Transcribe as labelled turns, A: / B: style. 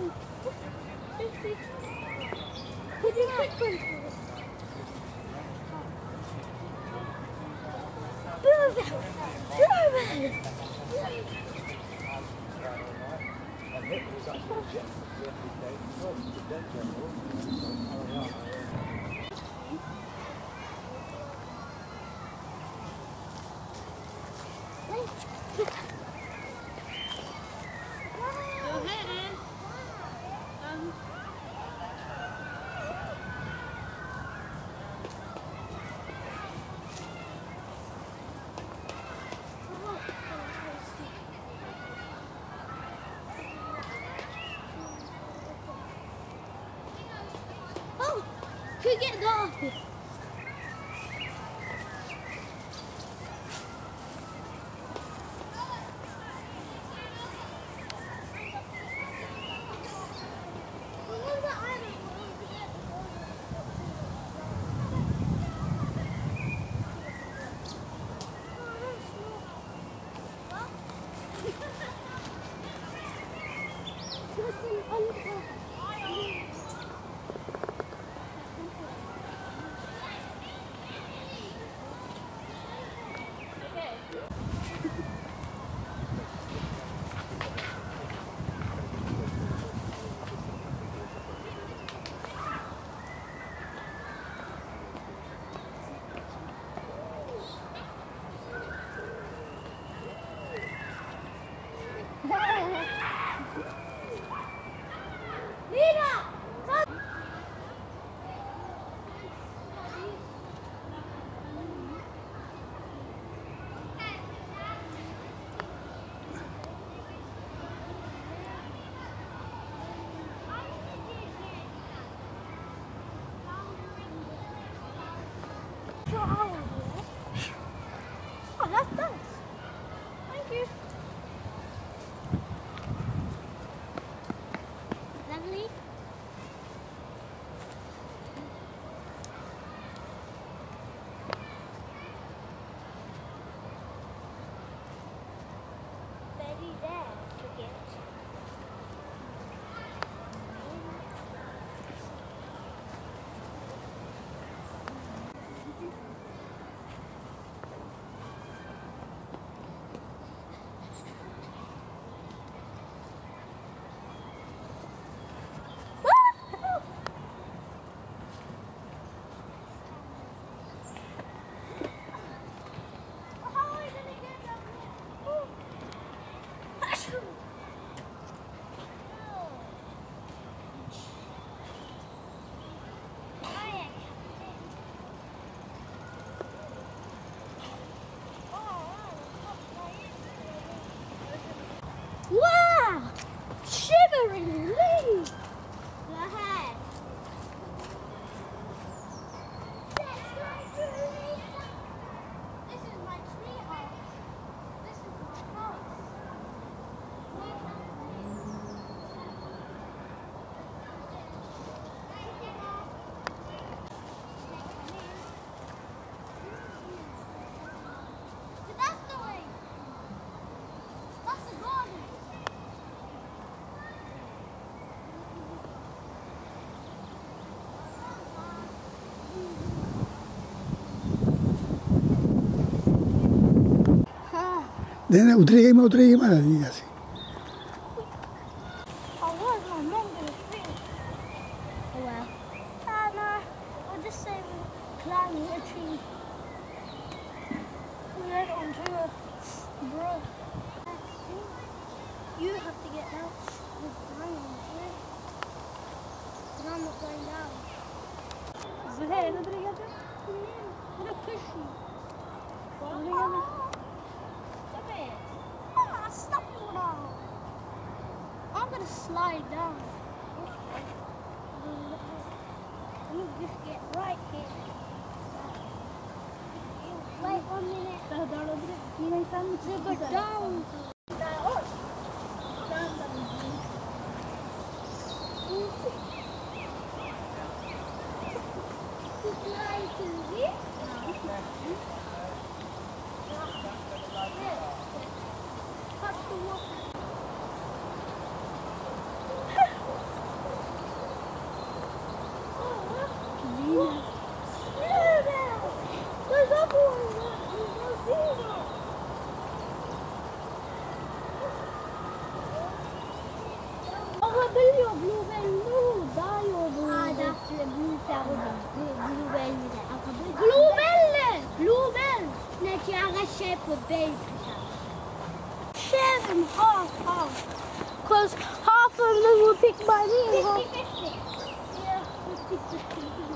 A: Could you quick one? Oh, could get that off here. Oh, that's nice. Thank you. Lovely. Very rare to get. Wow! Shivering leaves! Go ahead. This is my tree house. This is my house. But that's the way. That's the garden.
B: Then utrigay mo na kasi.
A: Oh, what is my mom gonna think? Oh well. No, we'll just say we're climbing a tree. We went onto a brook. You have to get down. We're climbing here. And I'm not going down. Zuhair, أنا أدري هذا. أنا push you. أدري هذا. Stop it. Stop it now. I'm gonna slide down. You just get right here. Wait 1 minute. Go down. Touch the water. Bluebell! Net jag shape of baby. Share them half. Because half of them will pick by me. 50-50. Yeah, 50-50.